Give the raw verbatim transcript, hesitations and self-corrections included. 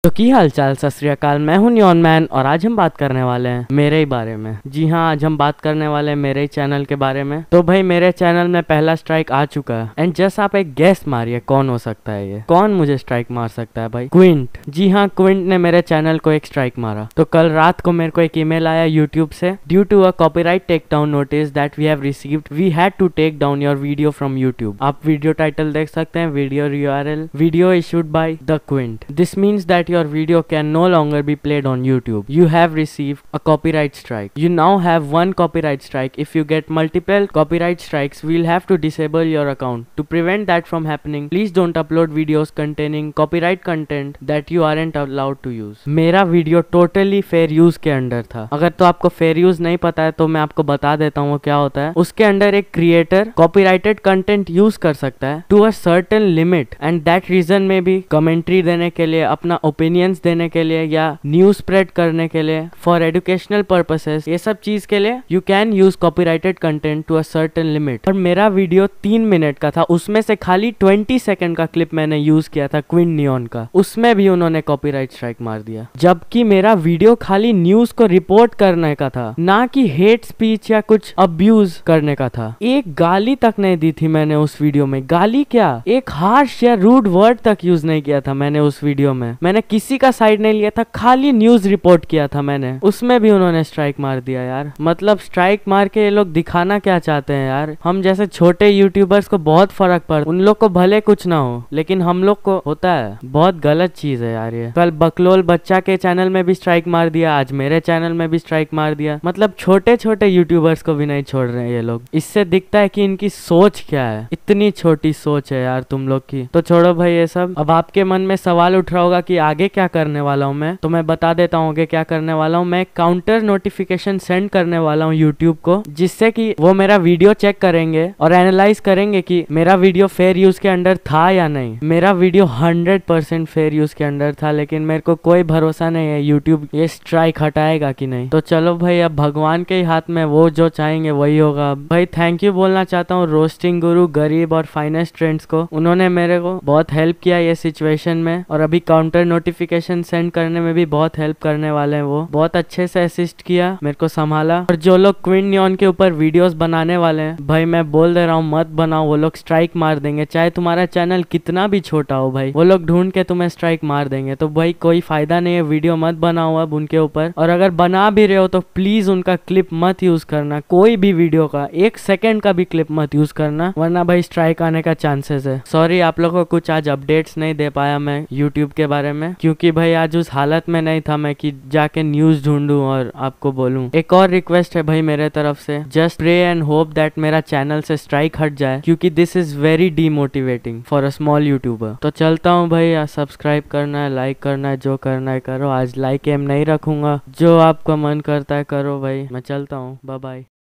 तो की हाल चाल सत श्री अकाल, मैं हूं नियॉन मैन और आज हम बात करने वाले हैं मेरे ही बारे में। जी हाँ, आज हम बात करने वाले हैं मेरे ही चैनल के बारे में। तो भाई मेरे चैनल में पहला स्ट्राइक आ चुका है एंड जस्ट आप एक गेस मारिए कौन हो सकता है ये, कौन मुझे स्ट्राइक मार सकता है भाई? क्विंट। जी हाँ, क्विंट ने मेरे चैनल को एक स्ट्राइक मारा। तो कल रात को मेरे को एक ईमेल आया यूट्यूब से, due to a copyright take down notice that we have received, we had to take down your video from YouTube. आप वीडियो टाइटल देख सकते हैं, video URL, video issued by the Quint. This means that your video can no longer be played on YouTube. You have received a copyright strike. You now have one copyright strike. If you get multiple copyright strikes, we'll have to disable your account. To prevent that from happening, please don't upload videos containing copyright content that you aren't allowed to use. मेरा video totally fair use के under था। अगर तो आपको fair use नहीं पता है तो मैं आपको बता देता हूँ वो क्या होता है। उसके अंडर एक क्रिएटर कॉपीराइटेड कंटेंट यूज कर सकता है to a certain limit, and that reason में भी कमेंट्री देने के लिए, अपना ओपिनियंस देने के लिए या न्यूज स्प्रेड करने के लिए, फॉर एजुकेशनल पर्पसेस, ये सब चीज के लिए you can use copyrighted content to a certain limit. और मेरा वीडियो तीन मिनट का था, उसमें से खाली ट्वेंटी सेकंड का क्लिप मैंने यूज किया था क्विंट नियॉन का, उसमें भी उन्होंने कॉपीराइट स्ट्राइक मार दिया। जबकि मेरा वीडियो खाली न्यूज को रिपोर्ट करने का था, ना कि हेट स्पीच या कुछ अब्यूज करने का था। एक गाली तक नहीं दी थी मैंने उस वीडियो में। गाली क्या, एक हार्श या रूड वर्ड तक यूज नहीं किया था मैंने उस वीडियो में। मैंने किसी का साइड नहीं लिया था, खाली न्यूज रिपोर्ट किया था मैंने, उसमें भी उन्होंने स्ट्राइक मार दिया यार। मतलब स्ट्राइक मार के ये लोग दिखाना क्या चाहते हैं यार? हम जैसे छोटे यूट्यूबर्स को बहुत फर्क पड़ता, उन लोग को भले कुछ ना हो लेकिन हम लोग को होता है। बहुत गलत चीज है यार ये। कल बकलोल बच्चा के चैनल में भी स्ट्राइक मार दिया, आज मेरे चैनल में भी स्ट्राइक मार दिया। मतलब छोटे छोटे यूट्यूबर्स को भी नहीं छोड़ रहे हैं ये लोग। इससे दिखता है कि इनकी सोच क्या है, इतनी छोटी सोच है यार तुम लोग की। तो छोड़ो भाई ये सब। अब आपके मन में सवाल उठ रहा होगा कि आगे क्या करने वाला हूँ मैं, तो मैं बता देता हूँ क्या करने वाला हूँ। मैं काउंटर नोटिफिकेशन सेंड करने वाला हूँ यूट्यूब को, जिससे कि वो मेरा वीडियो चेक करेंगे और एनालाइज करेंगे कि मेरा वीडियो फेयर यूज के अंडर था या नहीं। मेरा video hundred percent fair use के अंडर था, लेकिन मेरे को कोई भरोसा नहीं है यूट्यूब ये स्ट्राइक हटाएगा कि नहीं। तो चलो भाई, अब भगवान के ही हाथ में, वो जो चाहेंगे वही होगा। भाई थैंक यू बोलना चाहता हूँ रोस्टिंग गुरु गरीब और फाइनेस्ट ट्रेंड्स को। उन्होंने मेरे को बहुत हेल्प किया ये सिचुएशन में, और अभी काउंटर नोटिफिकेशन सेंड करने में भी बहुत हेल्प करने वाले हैं। वो बहुत अच्छे से असिस्ट किया, मेरे को संभाला। और जो लोग क्विंट नियॉन के ऊपर वीडियोस बनाने वाले हैं, भाई मैं बोल दे रहा हूँ मत बनाओ, वो लोग स्ट्राइक मार देंगे। चाहे तुम्हारा चैनल कितना भी छोटा हो भाई, वो लोग ढूंढ के तुम्हें स्ट्राइक मार देंगे। तो भाई कोई फायदा नहीं है, वीडियो मत बनाओ अब उनके ऊपर। और अगर बना भी रहे हो तो प्लीज उनका क्लिप मत यूज करना, कोई भी वीडियो का एक सेकेंड का भी क्लिप मत यूज करना, वरना भाई स्ट्राइक आने का चांसेस है। सॉरी आप लोगों को कुछ आज अपडेट्स नहीं दे पाया मैं यूट्यूब के बारे में, क्योंकि भाई आज उस हालत में नहीं था मैं कि जाके न्यूज ढूंढूं और आपको बोलूं। एक और रिक्वेस्ट है भाई मेरे तरफ से, just pray and hope that मेरा चैनल से स्ट्राइक हट जाए, क्योंकि this is very demotivating for a small YouTuber. तो चलता हूँ भाई, सब्सक्राइब करना है, लाइक करना है, जो करना है करो। आज लाइक एम नहीं रखूंगा, जो आपका मन करता है करो भाई। मैं चलता हूँ, बाय बाय।